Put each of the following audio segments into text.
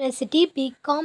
University B Com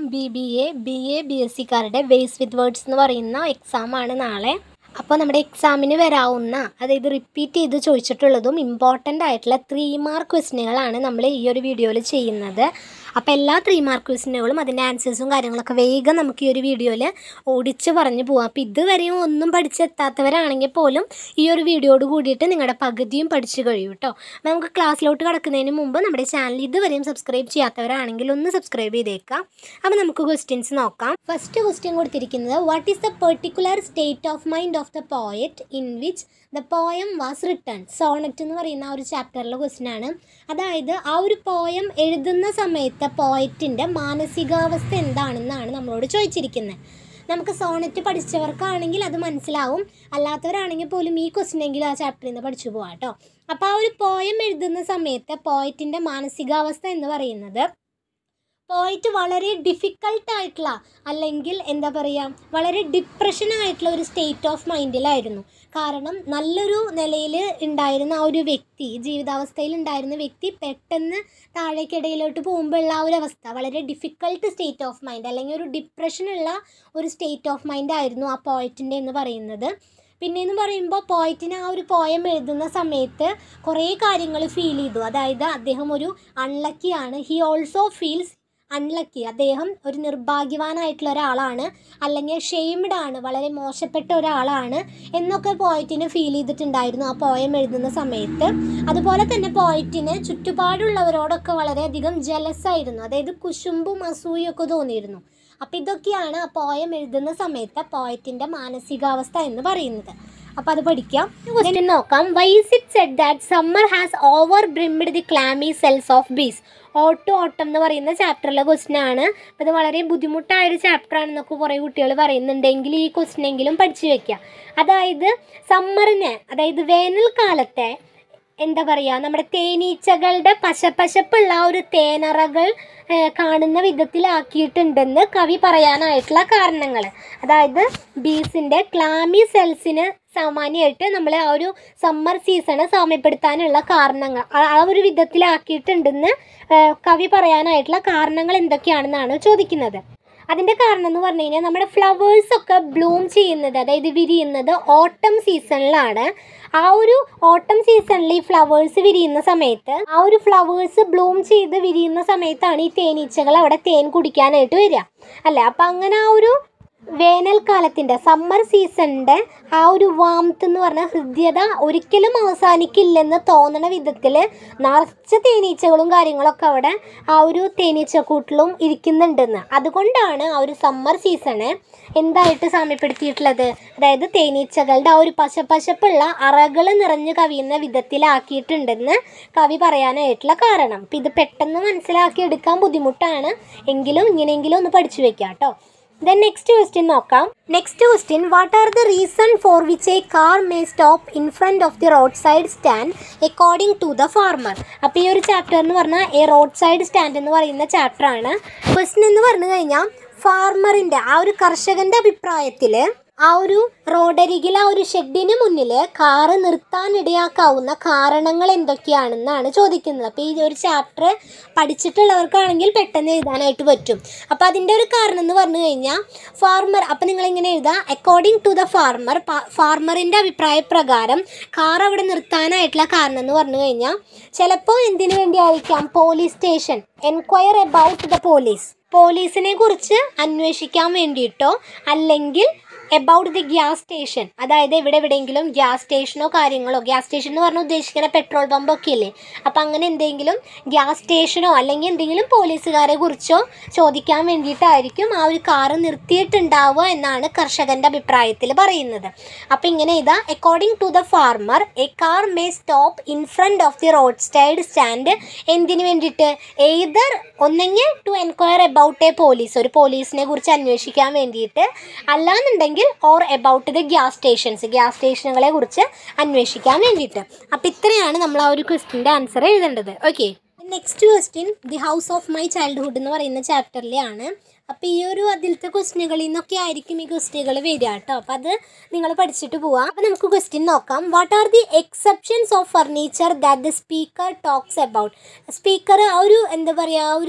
BA BSc കാരുടെ base with words എന്ന് പറയുന്ന എക്സാമാണ് നാളെ. അപ്പോൾ നമ്മുടെ എക്സാമിന് വരാവുന്ന, അതായത് റിപ്പീറ്റ് ചെയ്ത് ചോദിച്ചിട്ടുള്ളതും ഇമ്പോർട്ടൻ്റ് ആയിട്ടുള്ള 3 മാർക്ക് ക്വസ്റ്റ്യനുകളാണ് നമ്മൾ ഈ ഒരു വീഡിയോയിൽ ചെയ്യുന്നത്. അപ്പോൾ എല്ലാ 3 മാർക്ക് ക്വസ്റ്റ്യനുകളും അതിൻ്റെ ആൻസേഴ്സും കാര്യങ്ങളൊക്കെ വേഗം നമുക്ക് ഈ ഒരു വീഡിയോയിൽ ഓടിച്ച് പറഞ്ഞു പോകാം. അപ്പോൾ ഇതുവരെയും ഒന്നും പഠിച്ചെത്താത്തവരാണെങ്കിൽ പോലും ഈ ഒരു വീഡിയോയോട് കൂടിയിട്ട് നിങ്ങളുടെ പകുതിയും പഠിച്ചു കഴിയും കേട്ടോ. അപ്പോൾ നമുക്ക് ക്ലാസ്സിലോട്ട് കിടക്കുന്നതിന് മുമ്പ് നമ്മുടെ ചാനൽ ഇതുവരെയും സബ്സ്ക്രൈബ് ചെയ്യാത്തവരാണെങ്കിൽ ഒന്ന് സബ്സ്ക്രൈബ് ചെയ്തേക്കാം. അപ്പോൾ നമുക്ക് ക്വസ്റ്റ്യൻസ് നോക്കാം. ഫസ്റ്റ് ക്വസ്റ്റ്യൻ കൊടുത്തിരിക്കുന്നത്, what is the particular state of mind of the poet in which the poem was written? Sonnet എന്ന് പറയുന്ന ആ ഒരു ചാപ്റ്ററിലെ ക്വസ്റ്റ്യൻ ആണ്. അതായത് ആ ഒരു പോയം എഴുതുന്ന സമയത്ത് പോയറ്റിൻ്റെ മാനസികാവസ്ഥ എന്താണെന്നാണ് നമ്മളോട് ചോദിച്ചിരിക്കുന്നത്. നമുക്ക് സോണറ്റ് പഠിച്ചവർക്കാണെങ്കിൽ അത് മനസ്സിലാവും, അല്ലാത്തവരാണെങ്കിൽ പോലും ഈ ക്വസ്റ്റ്യനെങ്കിലും ആ ചാപ്റ്ററിൽ നിന്ന് പഠിച്ചു പോകാം കേട്ടോ. അപ്പോൾ ആ ഒരു പോയം എഴുതുന്ന സമയത്ത് പോയറ്റിൻ്റെ മാനസികാവസ്ഥ എന്ന് പറയുന്നത്, പോയിറ്റ് വളരെ ഡിഫിക്കൾട്ടായിട്ടുള്ള, അല്ലെങ്കിൽ എന്താ പറയുക, വളരെ ഡിപ്രഷനായിട്ടുള്ള ഒരു സ്റ്റേറ്റ് ഓഫ് മൈൻഡിലായിരുന്നു. കാരണം നല്ലൊരു നിലയിൽ ഉണ്ടായിരുന്ന ആ ഒരു വ്യക്തി, ജീവിതാവസ്ഥയിൽ ഉണ്ടായിരുന്ന വ്യക്തി പെട്ടെന്ന് താഴേക്കിടയിലോട്ട് പോകുമ്പോഴുള്ള ആ ഒരു അവസ്ഥ വളരെ ഡിഫിക്കൾട്ട് സ്റ്റേറ്റ് ഓഫ് മൈൻഡ്, അല്ലെങ്കിൽ ഒരു ഡിപ്രഷനുള്ള ഒരു സ്റ്റേറ്റ് ഓഫ് മൈൻഡ് ആയിരുന്നു ആ പോയിറ്റിൻ്റെ എന്ന് പറയുന്നത്. പിന്നെയെന്ന് പറയുമ്പോൾ പോയറ്റിന് ആ ഒരു പോയം എഴുതുന്ന സമയത്ത് കുറേ കാര്യങ്ങൾ ഫീൽ ചെയ്തു. അതായത് അദ്ദേഹം ഒരു അൺലക്കിയാണ്, ഹി ഓൾസോ ഫീൽസ് അൺലക്കി, അദ്ദേഹം ഒരു നിർഭാഗ്യവാനായിട്ടുള്ള ഒരാളാണ്, അല്ലെങ്കിൽ ഷെയിംഡ് ആണ്, വളരെ മോശപ്പെട്ട ഒരാളാണ് എന്നൊക്കെ പോയറ്റിന് ഫീൽ ചെയ്തിട്ടുണ്ടായിരുന്നു ആ പോയം എഴുതുന്ന സമയത്ത്. അതുപോലെ തന്നെ പോയറ്റിന് ചുറ്റുപാടുള്ളവരോടൊക്കെ വളരെയധികം ജലസായിരുന്നു, അതായത് കുശുമ്പും അസൂയൊക്കെ തോന്നിയിരുന്നു. അപ്പോൾ ഇതൊക്കെയാണ് ആ പോയം എഴുതുന്ന സമയത്ത് പോയറ്റിൻ്റെ മാനസികാവസ്ഥ എന്ന് പറയുന്നത്. അപ്പോൾ അത് പഠിക്കാം. ക്വസ്റ്റ്യൻ നോക്കാം. Why is it said that summer has over brimmed the clammy cells of bees? Autumn എന്ന് പറയുന്ന ചാപ്റ്ററിലെ ക്വസ്റ്റ്യൻ ആണ്. അപ്പോൾ ഇത് വളരെ ബുദ്ധിമുട്ടായൊരു ചാപ്റ്ററാണെന്നൊക്കെ കുറേ കുട്ടികൾ പറയുന്നുണ്ടെങ്കിൽ ഈ ക്വസ്റ്റ്യനെങ്കിലും പഠിച്ചു വയ്ക്കുക. അതായത് സമ്മറിനെ, അതായത് വേനൽക്കാലത്തെ എന്താ പറയുക, നമ്മുടെ തേനീച്ചകളുടെ പശപ്പശപ്പുള്ള ഒരു തേനറകൾ കാണുന്ന വിധത്തിലാക്കിയിട്ടുണ്ടെന്ന് കവി പറയാനായിട്ടുള്ള കാരണങ്ങൾ. അതായത് ബീസിൻ്റെ ക്ലാമി സെൽസിന് സാമാന്യമായിട്ട് നമ്മൾ ആ ഒരു സമ്മർ സീസണ് സാമ്യപ്പെടുത്താനുള്ള കാരണങ്ങൾ ആ ഒരു വിധത്തിലാക്കിയിട്ടുണ്ടെന്ന് കവി പറയാനായിട്ടുള്ള കാരണങ്ങൾ എന്തൊക്കെയാണെന്നാണ് ചോദിക്കുന്നത്. അതിൻ്റെ കാരണം എന്ന് പറഞ്ഞു കഴിഞ്ഞാൽ, നമ്മുടെ ഫ്ലവേഴ്സൊക്കെ ബ്ലൂം ചെയ്യുന്നത്, അതായത് വിരിയുന്നത് ഓട്ടം സീസണിലാണ്. ആ ഒരു ഓട്ടം സീസണിൽ ഈ ഫ്ലവേഴ്സ് വിരിയുന്ന സമയത്ത്, ആ ഒരു ഫ്ലവേഴ്സ് ബ്ലൂം ചെയ്ത് വിരിയുന്ന സമയത്താണ് ഈ തേനീച്ചകൾ അവിടെ തേൻ കുടിക്കാനായിട്ട് വരിക അല്ലേ. അപ്പം അങ്ങനെ ആ ഒരു വേനൽക്കാലത്തിൻ്റെ, സമ്മർ സീസണിൻ്റെ ആ ഒരു വാംത്ത് എന്ന് പറഞ്ഞ ഹൃദ്യത ഒരിക്കലും അവസാനിക്കില്ലെന്ന് തോന്നണ വിധത്തിൽ നിറച്ച തേനീച്ചകളും കാര്യങ്ങളൊക്കെ അവിടെ ആ ഒരു തേനീച്ചക്കൂട്ടിലും ഇരിക്കുന്നുണ്ടെന്ന്. അതുകൊണ്ടാണ് ആ ഒരു സമ്മർ സീസണ് എന്തായിട്ട് സാമ്യപ്പെടുത്തിയിട്ടുള്ളത്, അതായത് തേനീച്ചകളുടെ ആ ഒരു പശപ്പശപ്പുള്ള അറകൾ നിറഞ്ഞു കവിയുന്ന വിധത്തിലാക്കിയിട്ടുണ്ടെന്ന് കവി പറയാനായിട്ടുള്ള കാരണം. അപ്പം ഇത് പെട്ടെന്ന് മനസ്സിലാക്കി എടുക്കാൻ ബുദ്ധിമുട്ടാണ്, എങ്കിലും ഇങ്ങനെയെങ്കിലും ഒന്ന് പഠിച്ചു വെക്കാം കേട്ടോ. Then next question നോക്കാം. Next question, what are the reason for which a car may stop in front of the roadside stand according to the farmer? അപ്പോൾ ഈ ഒരു ചാപ്റ്റർ എന്ന് പറഞ്ഞാൽ എ റോഡ് സൈഡ് സ്റ്റാൻഡ് എന്ന് പറയുന്ന ചാപ്റ്ററാണ്. ക്വസ്റ്റ്യൻ എന്ന് പറഞ്ഞു കഴിഞ്ഞാൽ, ഫാർമറിൻ്റെ, ആ ഒരു കർഷകൻ്റെ അഭിപ്രായത്തിൽ ആ ഒരു റോഡരികിൽ ആ ഒരു ഷെഡിന് മുന്നിൽ കാറ് നിർത്താനിടയാക്കാവുന്ന കാരണങ്ങൾ എന്തൊക്കെയാണെന്നാണ് ചോദിക്കുന്നത്. അപ്പോൾ ഈ ഒരു ചാപ്റ്റർ പഠിച്ചിട്ടുള്ളവർക്കാണെങ്കിൽ പെട്ടെന്ന് എഴുതാനായിട്ട് പറ്റും. അപ്പോൾ അതിൻ്റെ ഒരു കാരണം എന്ന് പറഞ്ഞു കഴിഞ്ഞാൽ, ഫാർമർ, അപ്പോൾ നിങ്ങളിങ്ങനെ എഴുതുക, അക്കോർഡിംഗ് ടു ദ ഫാർമർ, ഫാർമറിൻ്റെ അഭിപ്രായപ്രകാരം കാർ അവിടെ നിർത്താനായിട്ടുള്ള കാരണം എന്ന് പറഞ്ഞു കഴിഞ്ഞാൽ, ചിലപ്പോൾ എന്തിനു വേണ്ടിയായിരിക്കാം, police station, enquire about the പോലീസിനെ കുറിച്ച് അന്വേഷിക്കാൻ വേണ്ടിയിട്ടോ, അല്ലെങ്കിൽ എബൌട്ട് ദി ഗ്യാസ് സ്റ്റേഷൻ, അതായത് എവിടെയെങ്കിലും ഗ്യാസ് സ്റ്റേഷനോ കാര്യങ്ങളോ, ഗ്യാസ് സ്റ്റേഷൻ എന്ന് പറഞ്ഞാൽ ഉദ്ദേശിക്കുന്ന പെട്രോൾ പമ്പൊക്കെ ഇല്ലേ, അപ്പോൾ അങ്ങനെ എന്തെങ്കിലും ഗ്യാസ് സ്റ്റേഷനോ അല്ലെങ്കിൽ എന്തെങ്കിലും പോലീസുകാരെ കുറിച്ചോ ചോദിക്കാൻ വേണ്ടിയിട്ടായിരിക്കും ആ ഒരു കാറ് നിർത്തിയിട്ടുണ്ടാവുക എന്നാണ് കർഷകൻ്റെ അഭിപ്രായത്തിൽ പറയുന്നത്. അപ്പോൾ ഇങ്ങനെ ഇതാ, according to the farmer a car may stop in front of the road side stand. എന്തിനു വേണ്ടിയിട്ട്? എയ്തർ ഒന്നെങ്കിൽ to enquire about a police, ഒരു പോലീസിനെ കുറിച്ച് അന്വേഷിക്കാൻ വേണ്ടിയിട്ട്, അല്ലാന്നുണ്ടെങ്കിൽ ഓർ എബൌട്ട് ദ ഗ്യാസ് സ്റ്റേഷനുകളെ കുറിച്ച് അന്വേഷിക്കാൻ വേണ്ടിയിട്ട്. അപ്പോൾ ഇത്രയാണ് നമ്മൾ ആ ഒരു ക്വസ്റ്റ്യൻ്റെ ആൻസർ എഴുതേണ്ടത്. Okay, next question the house of my childhood എന്ന് പറയുന്ന ചാപ്റ്ററിലെയാണ്. അപ്പോൾ ഈ ഒരു അതിലത്തെ ക്വസ്റ്റ്യനുകളിൽ നിന്നൊക്കെ ആയിരിക്കും ഈ ക്വസ്റ്റ്യനുകൾ വരിക കേട്ടോ. അപ്പോൾ അത് നിങ്ങൾ പഠിച്ചിട്ട് പോവാം. അപ്പോൾ നമുക്ക് ക്വസ്റ്റ്യൻ നോക്കാം. What are the exceptions of furniture that the speaker talks about? Speaker ആ ഒരു എന്താ പറയുക, ആ ഒരു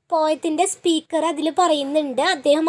പോയത്തിൻ്റെ സ്പീക്കർ അതിൽ പറയുന്നുണ്ട്,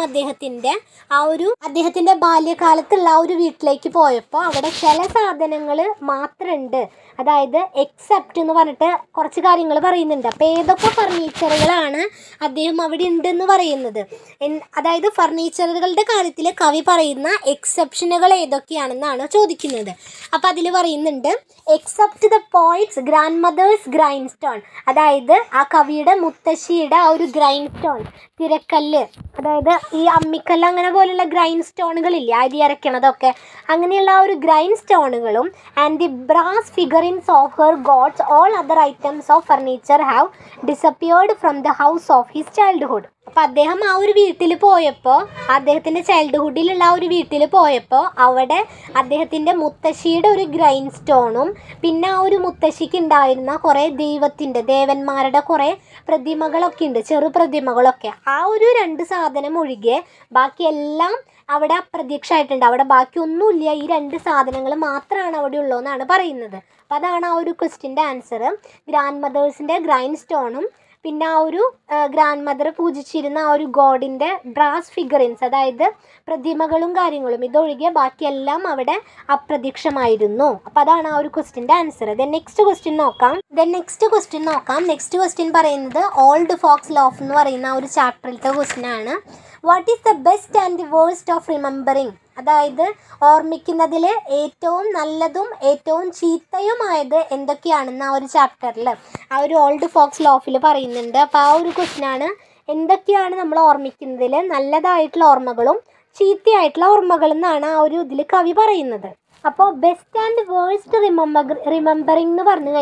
അദ്ദേഹത്തിൻ്റെ ബാല്യകാലത്തുള്ള ആ ഒരു വീട്ടിലേക്ക് പോയപ്പോൾ അവിടെ ചില സാധനങ്ങൾ മാത്രമുണ്ട്, അതായത് എക്സെപ്റ്റ് എന്ന് പറഞ്ഞിട്ട് കുറച്ച് കാര്യങ്ങൾ പറയുന്നുണ്ട്. അപ്പോൾ ഏതൊക്കെ ഫർണിച്ചറുകളാണ് അദ്ദേഹം അവിടെ ഉണ്ടെന്ന് പറയുന്നത്, അതായത് ഫർണിച്ചറുകളുടെ കാര്യത്തിൽ കവി പറയുന്ന എക്സെപ്ഷനുകൾ ഏതൊക്കെയാണെന്നാണ് ചോദിക്കുന്നത്. അപ്പോൾ അതിൽ പറയുന്നുണ്ട് except the poet's grandmother's grindstone, അതായത് ആ കവിയുടെ മുത്തശ്ശിയുടെ ആ ഒരു ഗ്രൈൻഡ് സ്റ്റോൺ, തിരക്കല്ല്, അതായത് ഈ അമ്മിക്കല്ല് അങ്ങനെ പോലുള്ള ഗ്രൈൻഡ് സ്റ്റോണുകളില്ലേ അരി അരയ്ക്കണതൊക്കെ, അങ്ങനെയുള്ള ആ ഒരു ഗ്രൈൻഡ് സ്റ്റോണുകളും and the brass figurines of her gods all other items of furniture have disappeared from the house of his childhood. അപ്പോൾ അദ്ദേഹം ആ ഒരു വീട്ടിൽ പോയപ്പോൾ, അദ്ദേഹത്തിൻ്റെ ചൈൽഡ്ഹുഡിലുള്ള ആ ഒരു വീട്ടിൽ പോയപ്പോൾ അവിടെ അദ്ദേഹത്തിൻ്റെ മുത്തശ്ശിയുടെ ഒരു ഗ്രൈൻഡ് സ്റ്റോണും പിന്നെ ആ ഒരു മുത്തശ്ശിക്ക് ഉണ്ടായിരുന്ന കുറേ ദേവന്മാരുടെ കുറേ പ്രതിമകളൊക്കെ ഉണ്ട്, ചെറു പ്രതിമകളൊക്കെ. ആ ഒരു 2 സാധനം ഒഴികെ ബാക്കിയെല്ലാം അവിടെ അപ്രത്യക്ഷമായിട്ടുണ്ട്. അവിടെ ബാക്കിയൊന്നുമില്ല, ഈ 2 സാധനങ്ങൾ മാത്രമാണ് അവിടെ ഉള്ളതെന്നാണ് പറയുന്നത്. അപ്പോൾ അതാണ് ആ ഒരു ക്വസ്റ്റ്യൻ്റെ ആൻസർ. ഗ്രാൻഡ് മദേഴ്സിൻ്റെ ഗ്രൈൻഡ് സ്റ്റോണും പിന്നെ ആ ഒരു ഗ്രാൻഡ് മദർ പൂജിച്ചിരുന്ന ആ ഒരു ഗോഡിൻ്റെ ബ്രാസ് ഫിഗറിൻസ്, അതായത് പ്രതിമകളും കാര്യങ്ങളും, ഇതൊഴികെ ബാക്കിയെല്ലാം അവിടെ അപ്രത്യക്ഷമായിരുന്നു. അപ്പോൾ അതാണ് ആ ഒരു ക്വസ്റ്റ്യൻ്റെ ആൻസർ. നെക്സ്റ്റ് ക്വസ്റ്റ്യൻ നോക്കാം. നെക്സ്റ്റ് ക്വസ്റ്റ്യൻ പറയുന്നത് ഓൾഡ് ഫോക്സ് ലോഫ് എന്ന് പറയുന്ന ആ ഒരു ചാപ്റ്ററിലത്തെ ക്വസ്റ്റ്യൻ ആണ്. What is the best and worst of remembering, അതായത് ഓർമ്മിക്കുന്നതിൽ ഏറ്റവും നല്ലതും ഏറ്റവും ചീത്തയുമായത് എന്തൊക്കെയാണെന്ന് ആ ഒരു ചാപ്റ്ററിൽ ആ ഒരു ഓൾഡ് ഫോക്സ് ലോഫിൽ പറയുന്നുണ്ട്. അപ്പോൾ ആ ഒരു ക്വസ്റ്റ്യനാണ്, എന്തൊക്കെയാണ് നമ്മൾ ഓർമ്മിക്കുന്നതിൽ നല്ലതായിട്ടുള്ള ഓർമ്മകളും ചീത്തയായിട്ടുള്ള ഓർമ്മകളും എന്നാണ് ആ ഒരു ഇതിൽ കവി പറയുന്നത്. അപ്പോൾ ബെസ്റ്റ് ആൻഡ് വേഴ്സ്റ്റ് റിമെമ്പറിങ് എന്ന് പറഞ്ഞു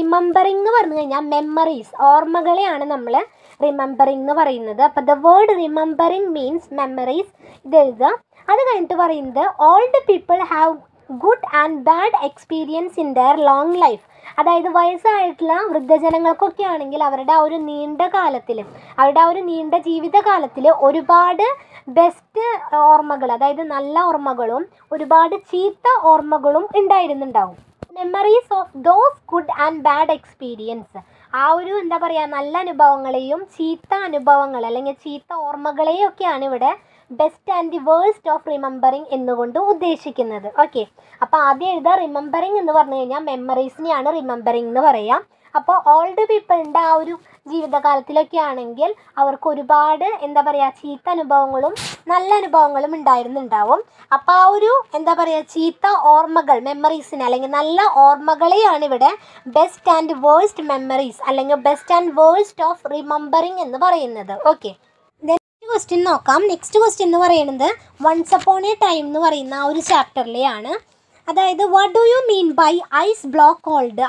കഴിഞ്ഞാൽ മെമ്മറീസ്, ഓർമ്മകളെയാണ് നമ്മൾ റിമെമ്പറിങ് എന്ന് പറയുന്നത്. അപ്പോൾ the word remembering means memories, ഇത് എഴുതുക. അത് കഴിഞ്ഞിട്ട് പറയുന്നത് old people have good and bad experience in their long life, അതായത് വയസ്സായിട്ടുള്ള വൃദ്ധജനങ്ങൾക്കൊക്കെ ആണെങ്കിൽ അവരുടെ ആ ഒരു നീണ്ട ജീവിതകാലത്തിൽ ഒരുപാട് ബെസ്റ്റ് ഓർമ്മകൾ, അതായത് നല്ല ഓർമ്മകളും ഒരുപാട് ചീത്ത ഓർമ്മകളും ഉണ്ടാവും. Memories of those good and bad experience, ആ ഒരു നല്ല അനുഭവങ്ങളെയും ചീത്ത അനുഭവങ്ങൾ അല്ലെങ്കിൽ ചീത്ത ഓർമ്മകളെയും ഒക്കെയാണ് ഇവിടെ best and the worst of remembering എന്നുകൊണ്ട് ഉദ്ദേശിക്കുന്നത്. ഓക്കെ, അപ്പോൾ ആദ്യം എഴുതാം. റിമെമ്പറിങ് എന്ന് പറഞ്ഞു കഴിഞ്ഞാൽ മെമ്മറീസിനെയാണ് റിമെമ്പറിങ് എന്ന് പറയാം. അപ്പോൾ ഓൾഡ് പീപ്പിളിൻ്റെ ആ ഒരു ജീവിതകാലത്തിലൊക്കെ ആണെങ്കിൽ അവർക്ക് ഒരുപാട് ചീത്ത അനുഭവങ്ങളും നല്ല അനുഭവങ്ങളും ഉണ്ടാവും. അപ്പോൾ ആ ഒരു ചീത്ത ഓർമ്മകൾ മെമ്മറീസിനെ അല്ലെങ്കിൽ നല്ല ഓർമ്മകളെയാണ് ഇവിടെ ബെസ്റ്റ് ആൻഡ് വേഴ്സ്റ്റ് മെമ്മറീസ് അല്ലെങ്കിൽ best and worst of remembering എന്ന് പറയുന്നത്. ഓക്കെ, നെക്സ്റ്റ് ക്വസ്റ്റ്യൻ എന്ന് പറയുന്നത് വൺസ് അപ്പോൺ എ ടൈം എന്ന് പറയുന്ന ആ ഒരു ചാപ്റ്ററിലെയാണ്. അതായത് what do you mean by ice block cold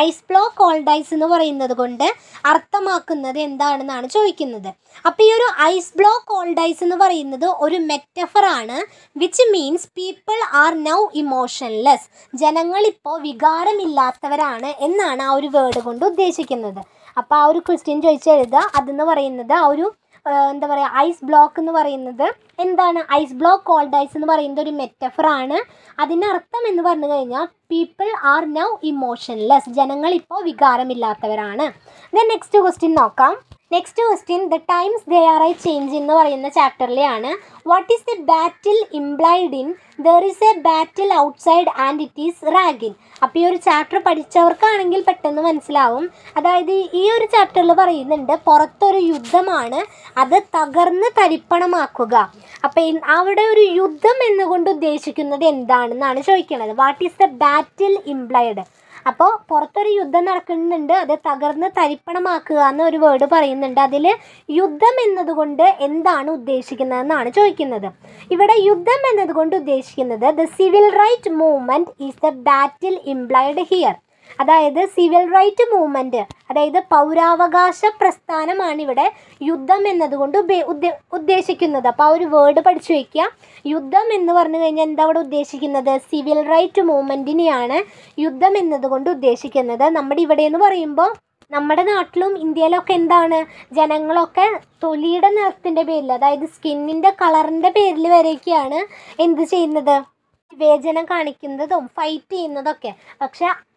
ice എന്ന് പറയുന്നത് കൊണ്ട് അർത്ഥമാക്കുന്നത് എന്താണെന്നാണ് ചോദിക്കുന്നത്. അപ്പോൾ ഈ ഒരു ഐസ് ബ്ലോക്ക് കോൾഡ് ഐസ് എന്ന് പറയുന്നത് ഒരു മെറ്റഫറാണ്, which means people are now emotionless, ജനങ്ങളിപ്പോൾ വികാരമില്ലാത്തവരാണ് എന്നാണ് ആ ഒരു വേർഡ് കൊണ്ട് ഉദ്ദേശിക്കുന്നത്. അപ്പോൾ ആ ഒരു ക്വസ്റ്റ്യൻ ചോദിച്ചെഴുതുക. അതെന്ന് പറയുന്നത് ആ ഒരു ഐസ് ബ്ലോക്ക് എന്ന് പറയുന്നത് എന്താണ്? ഐസ് ബ്ലോക്ക് കോൾഡ് ഐസ് എന്ന് പറയുന്നത് ഒരു മെറ്റഫറാണ്. അതിനർത്ഥം എന്ന് പറഞ്ഞു കഴിഞ്ഞാൽ പീപ്പിൾ ആർ നൗ ഇമോഷൻലെസ്, ജനങ്ങളിപ്പോൾ വികാരമില്ലാത്തവരാണ്. നെക്സ്റ്റ് ക്വസ്റ്റ്യൻ നോക്കാം. The times they are a change എന്ന് പറയുന്ന ചാപ്റ്ററിലെയാണ്. What is the battle implied in there is a battle outside and it is raging. അപ്പോൾ ഈ ഒരു ചാപ്റ്റർ പഠിച്ചവർക്കാണെങ്കിൽ പെട്ടെന്ന് മനസ്സിലാവും. അതായത് ഈ ഒരു ചാപ്റ്ററിൽ പറയുന്നുണ്ട് പുറത്തൊരു യുദ്ധമാണ്, അത് തകർന്ന് തരിപ്പണമാക്കുക. അപ്പോൾ അവിടെ ഒരു യുദ്ധം എന്നുകൊണ്ട് ഉദ്ദേശിക്കുന്നത് എന്താണെന്നാണ് ചോദിക്കുന്നത്. What is the battle implied? അപ്പോൾ പുറത്തൊരു യുദ്ധം നടക്കുന്നുണ്ട്, അത് തകർന്ന് തരിപ്പണമാക്കുക എന്നൊരു വേർഡ് പറയുന്നുണ്ട്. അതിൽ യുദ്ധം എന്നതുകൊണ്ട് എന്താണ് ഉദ്ദേശിക്കുന്നതെന്നാണ് ചോദിക്കുന്നത്. ഇവിടെ യുദ്ധം എന്നതുകൊണ്ട് ഉദ്ദേശിക്കുന്നത് the civil right movement is the battle implied here. അതായത് സിവിൽ റൈറ്റ് മൂവ്മെൻറ്റ്, അതായത് പൗരാവകാശ പ്രസ്ഥാനമാണ് ഇവിടെ യുദ്ധം എന്നതുകൊണ്ട് ഉദ്ദേശിക്കുന്നത്. അപ്പോൾ ആ ഒരു വേർഡ് പഠിച്ചു വയ്ക്കുക. യുദ്ധം എന്ന് പറഞ്ഞു കഴിഞ്ഞാൽ എന്താ അവിടെ ഉദ്ദേശിക്കുന്നത്? സിവിൽ റൈറ്റ് മൂവ്മെൻറ്റിനെയാണ് യുദ്ധം എന്നതുകൊണ്ട് ഉദ്ദേശിക്കുന്നത്. നമ്മുടെ ഇവിടെ എന്ന് പറയുമ്പോൾ നമ്മുടെ നാട്ടിലും ഇന്ത്യയിലൊക്കെ എന്താണ്, ജനങ്ങളൊക്കെ തൊലിയുടെ നിറത്തിൻ്റെ പേരിൽ, അതായത് സ്കിന്നിൻ്റെ കളറിൻ്റെ പേരിൽ വരെയൊക്കെയാണ് എന്ത് ചെയ്യുന്നത്, വിവേചനം കാണിക്കുന്നതും ഫൈറ്റ് ചെയ്യുന്നതൊക്കെ. പക്ഷെ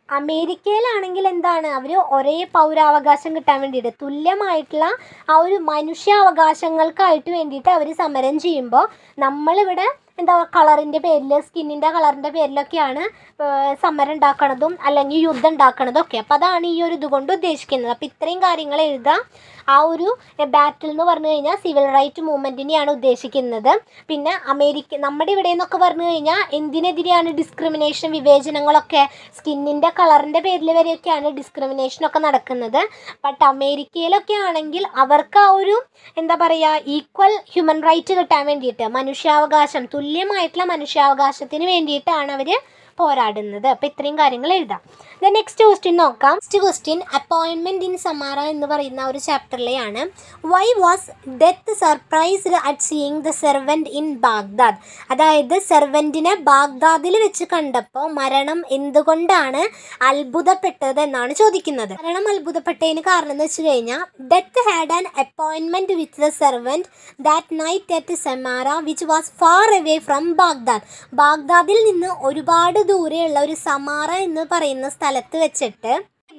അമേരിക്കയിലാണെങ്കിൽ എന്താണ്, അവർ ഒരേ പൗരാവകാശം കിട്ടാൻ വേണ്ടിയിട്ട്, തുല്യമായിട്ടുള്ള ആ ഒരു മനുഷ്യാവകാശങ്ങൾക്കായിട്ട് വേണ്ടിയിട്ട് അവർ സമരം ചെയ്യുമ്പോൾ നമ്മളിവിടെ എന്താ കളറിൻ്റെ പേരിൽ, സ്കിന്നിൻ്റെ കളറിൻ്റെ പേരിലൊക്കെയാണ് സമരം ഉണ്ടാക്കണതും അല്ലെങ്കിൽ യുദ്ധം ഉണ്ടാക്കണതും ഒക്കെ. അപ്പോൾ അതാണ് ഈ ഒരു ഇതുകൊണ്ട് ഉദ്ദേശിക്കുന്നത്. അപ്പോൾ ഇത്രയും കാര്യങ്ങൾ എഴുതാം. ആ ഒരു ബാറ്റിൽ എന്ന് പറഞ്ഞു കഴിഞ്ഞാൽ സിവിൽ റൈറ്റ് മൂവ്മെൻറ്റിനെയാണ് ഉദ്ദേശിക്കുന്നത്. പിന്നെ നമ്മുടെ ഇവിടെ എന്നൊക്കെ പറഞ്ഞു കഴിഞ്ഞാൽ എന്തിനെതിരെയാണ് ഡിസ്ക്രിമിനേഷൻ, വിവേചനങ്ങളൊക്കെ, സ്കിന്നിൻ്റെ കളറിൻ്റെ പേരിൽ വരെയൊക്കെയാണ് ഡിസ്ക്രിമിനേഷനൊക്കെ നടക്കുന്നത്. ബട്ട് അമേരിക്കയിലൊക്കെ ആണെങ്കിൽ അവർക്ക് ആ ഒരു എന്താ പറയുക, ഈക്വൽ ഹ്യൂമൻ റൈറ്റ് കിട്ടാൻ വേണ്ടിയിട്ട്, മനുഷ്യാവകാശം, തുല്യമായിട്ടുള്ള മനുഷ്യാവകാശത്തിന് വേണ്ടിയിട്ടാണ് അവർ പോരാടുന്നത്. അപ്പോൾ ഇത്രയും കാര്യങ്ങൾ എഴുതാം. ദെൻ നെക്സ്റ്റ് ക്വസ്റ്റ്യൻ നോക്കാം. Next question appointment in Samarra എന്ന് പറയുന്ന ഒരു ചാപ്റ്ററിലെയാണ്. Why was death surprised at seeing the servant in Baghdad? അതായത് സെർവൻറ്റിനെ ബാഗ്ദാദിൽ വെച്ച് കണ്ടപ്പോൾ മരണം എന്തുകൊണ്ടാണ് അത്ഭുതപ്പെട്ടത് എന്നാണ് ചോദിക്കുന്നത്. മരണം അത്ഭുതപ്പെട്ടതിന് കാരണം എന്ന് വെച്ച് കഴിഞ്ഞാൽ death had an appointment with the servant that night at Samarra which was far away from Baghdad. ബാഗ്ദാദിൽ നിന്ന് ഒരുപാട് ദൂരെയുള്ള ഒരു സമാറ എന്ന് പറയുന്ന സ്ഥലത്ത് വെച്ചിട്ട്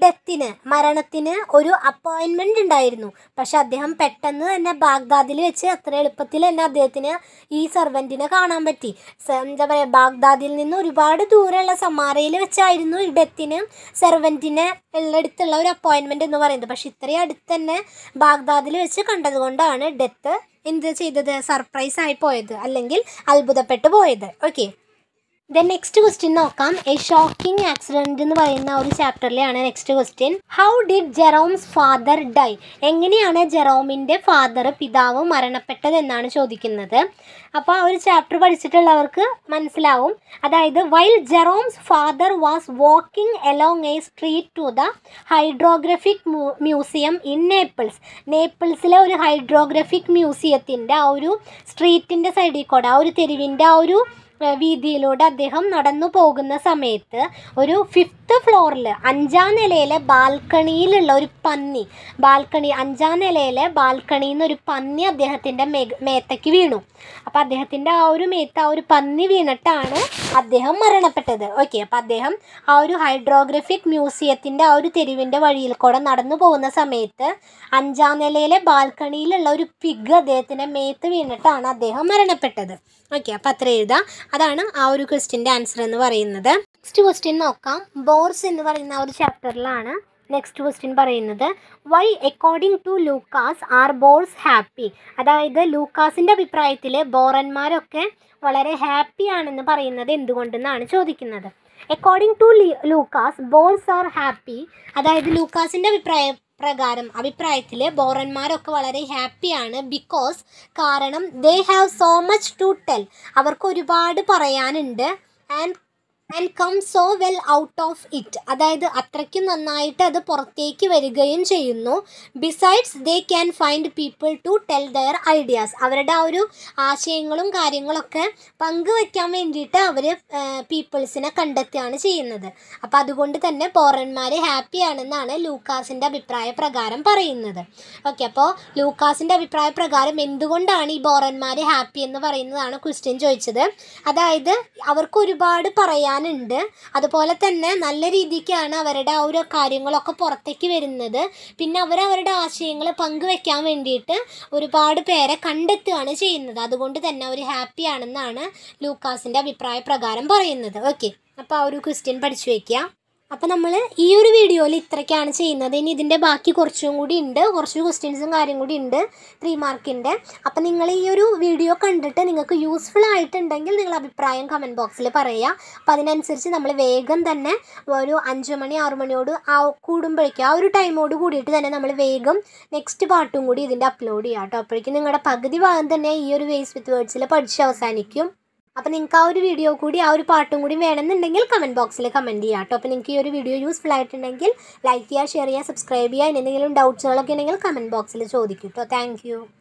മരണത്തിന് ഒരു അപ്പോയിൻമെൻറ്റ് ഉണ്ടായിരുന്നു. പക്ഷെ അദ്ദേഹം പെട്ടെന്ന് തന്നെ ബാഗ്ദാദിൽ വെച്ച് അത്ര എളുപ്പത്തിൽ തന്നെ അദ്ദേഹത്തിന് ഈ സെർവൻറ്റിനെ കാണാൻ പറ്റി. എന്താ പറയുക, ബാഗ്ദാദിൽ നിന്ന് ഒരുപാട് ദൂരെയുള്ള സമാറയിൽ വെച്ചായിരുന്നു ഈ ഡെത്തിന് സെർവൻറ്റിനെ ഉള്ളടുത്തുള്ള ഒരു അപ്പോയിൻമെൻറ്റ് എന്ന് പറയുന്നത്. പക്ഷെ ഇത്രയും അടുത്ത് തന്നെ ബാഗ്ദാദിൽ വെച്ച് കണ്ടതുകൊണ്ടാണ് ഡെത്ത് എന്ത് ചെയ്തത്, സർപ്രൈസ് ആയി പോയത്, അല്ലെങ്കിൽ അത്ഭുതപ്പെട്ടു പോയത്. ഓക്കെ, ദെൻ നെക്സ്റ്റ് ക്വസ്റ്റ്യൻ നോക്കാം. എ ഷോക്കിംഗ് ആക്സിഡൻറ്റ് എന്ന് പറയുന്ന ഒരു ചാപ്റ്ററിലെയാണ് next question. How did Jerome's father die? എങ്ങനെയാണ് ജെറോമിൻ്റെ പിതാവ് മരണപ്പെട്ടത് എന്നാണ് ചോദിക്കുന്നത്. അപ്പോൾ ആ ഒരു ചാപ്റ്റർ പഠിച്ചിട്ടുള്ളവർക്ക് മനസ്സിലാവും. അതായത് while Jerome's father was walking along a street to the hydrographic museum in നേപ്പിൾസിലെ ഒരു ഹൈഡ്രോഗ്രഫിക് മ്യൂസിയത്തിൻ്റെ ആ ഒരു സ്ട്രീറ്റിൻ്റെ സൈഡിൽ കൂടെ, ആ ഒരു തെരുവിൻ്റെ ആ ഒരു വീതിയിലൂടെ അദ്ദേഹം നടന്നു പോകുന്ന സമയത്ത് ഒരു 5th ഫ്ലോറിൽ 5ാം നിലയിലെ ബാൽക്കണിയിലുള്ള ഒരു പന്നി, 5ാം നിലയിലെ ബാൽക്കണിയിൽ നിന്ന് ഒരു പന്നി അദ്ദേഹത്തിൻ്റെ മേത്തേക്ക് വീണു. അപ്പോൾ അദ്ദേഹത്തിൻ്റെ ആ ഒരു മേത്ത് ആ ഒരു പന്നി വീണിട്ടാണ് അദ്ദേഹം മരണപ്പെട്ടത്. ഓക്കെ, അപ്പോൾ അദ്ദേഹം ആ ഒരു ഹൈഡ്രോഗ്രഫിക് മ്യൂസിയത്തിൻ്റെ ആ ഒരു തെരുവിൻ്റെ വഴിയിൽ കൂടെ നടന്നു പോകുന്ന സമയത്ത് 5ാം നിലയിലെ ബാൽക്കണിയിലുള്ള ഒരു പിഗ് അദ്ദേഹത്തിൻ്റെ മേത്ത് വീണിട്ടാണ് അദ്ദേഹം മരണപ്പെട്ടത്. ഓക്കെ, അപ്പോൾ അത്ര എഴുതാം. അതാണ് ആ ഒരു ക്വസ്റ്റ്യൻ്റെ ആൻസർ എന്ന് പറയുന്നത്. നെക്സ്റ്റ് ക്വസ്റ്റ്യൻ നോക്കാം. ബോർസ് എന്ന് പറയുന്ന ആ ഒരു ചാപ്റ്ററിലാണ് നെക്സ്റ്റ് ക്വസ്റ്റ്യൻ പറയുന്നത്. Why according to Lucas are bores happy? അതായത് ലൂക്കാസിൻ്റെ അഭിപ്രായത്തിൽ ബോറന്മാരൊക്കെ വളരെ ഹാപ്പി ആണെന്ന് പറയുന്നത് എന്തുകൊണ്ടെന്നാണ് ചോദിക്കുന്നത്. According to Lucas bores are happy, അതായത് ലൂക്കാസിൻ്റെ അഭിപ്രായത്തിൽ ബോറന്മാരൊക്കെ വളരെ ഹാപ്പിയാണ്. ബിക്കോസ് കാരണം they have so much to tell, അവർക്ക് ഒരുപാട് പറയാനുണ്ട്. And come so well out of it, അതായത് അത്രയ്ക്ക് നന്നായിട്ട് അത് പുറത്തേക്ക് വരികയും ചെയ്യുന്നു. Besides they can find people to tell their ideas, അവരുടെ ആ ഒരു ആശയങ്ങളും കാര്യങ്ങളൊക്കെ പങ്കുവയ്ക്കാൻ വേണ്ടിയിട്ട് അവർ പീപ്പിൾസിനെ കണ്ടെത്തുകയാണ് ചെയ്യുന്നത്. അപ്പോൾ അതുകൊണ്ട് തന്നെ ബോറന്മാർ ഹാപ്പിയാണെന്നാണ് ലൂക്കാസിൻ്റെ അഭിപ്രായ പ്രകാരം പറയുന്നത്. ഓക്കെ, അപ്പോൾ ലൂക്കാസിൻ്റെ അഭിപ്രായ പ്രകാരം എന്തുകൊണ്ടാണ് ഈ ബോറന്മാർ ഹാപ്പി എന്ന് പറയുന്നതാണ് ക്വസ്റ്റ്യൻ ചോദിച്ചത്. അതായത് അവർക്ക് ഒരുപാട് പറയാനുണ്ട്, അതുപോലെ തന്നെ നല്ല രീതിക്കാണ് അവരുടെ ആ ഒരു കാര്യങ്ങളൊക്കെ പുറത്തേക്ക് വരുന്നത്. പിന്നെ അവരവരുടെ ആശയങ്ങൾ പങ്കുവെക്കാൻ വേണ്ടിയിട്ട് ഒരുപാട് പേരെ കണ്ടെത്തുകയാണ് ചെയ്യുന്നത്. അതുകൊണ്ട് തന്നെ അവർ ഹാപ്പിയാണെന്നാണ് ലൂക്കാസിൻ്റെ അഭിപ്രായ പ്രകാരം പറയുന്നത്. ഓക്കെ, അപ്പോൾ ആ ഒരു ക്വസ്റ്റ്യൻ പഠിച്ചു വയ്ക്കുക. അപ്പോൾ നമ്മൾ ഈ ഒരു വീഡിയോയിൽ ഇത്രയ്ക്കാണ് ചെയ്യുന്നത്. ഇനി ഇതിൻ്റെ ബാക്കി കുറച്ചും കൂടി ഉണ്ട്, കുറച്ച് ക്വസ്റ്റ്യൻസും കാര്യം കൂടി ഉണ്ട് 3 മാർക്കിൻ്റെ. അപ്പോൾ നിങ്ങൾ ഈ ഒരു വീഡിയോ കണ്ടിട്ട് നിങ്ങൾക്ക് യൂസ്ഫുൾ ആയിട്ടുണ്ടെങ്കിൽ നിങ്ങൾ അഭിപ്രായം കമൻറ്റ് ബോക്സിൽ പറയുക. അപ്പോൾ അതിനനുസരിച്ച് നമ്മൾ വേഗം തന്നെ ഒരു 5 മണി 6 മണിയോട് കൂടുമ്പോഴേക്കും ആ ഒരു ടൈമോട് കൂടിയിട്ട് തന്നെ നമ്മൾ വേഗം നെക്സ്റ്റ് പാർട്ടും കൂടി ഇതിൻ്റെ അപ്ലോഡ് ചെയ്യാം കേട്ടോ. അപ്പോഴേക്കും നിങ്ങളുടെ പകുതി ഭാഗം തന്നെ ഈ ഒരു വേസ് വിത്ത് വേർഡ്സിൽ പഠിച്ച് അവസാനിക്കും. അപ്പോൾ നിങ്ങൾക്ക് ആ ഒരു വീഡിയോ കൂടി ആ ഒരു പാട്ടും കൂടി വേണമെന്നുണ്ടെങ്കിൽ കമൻറ്റ് ബോക്സിൽ കമൻറ്റ് ചെയ്യാം കേട്ടോ. അപ്പോൾ നിങ്ങൾക്ക് ഈ ഒരു വീഡിയോ യൂസ്ഫുൾ ആയിട്ടുണ്ടെങ്കിൽ ലൈക്ക് ചെയ്യുക, ഷെയർ ചെയ്യുക, സബ്സ്ക്രൈബ് ചെയ്യുക. എന്തെങ്കിലും ഡൗട്ട്സുകളൊക്കെ ഉണ്ടെങ്കിൽ കമൻറ്റ് ബോക്സിൽ ചോദിക്കും കേട്ടോ. Thank U.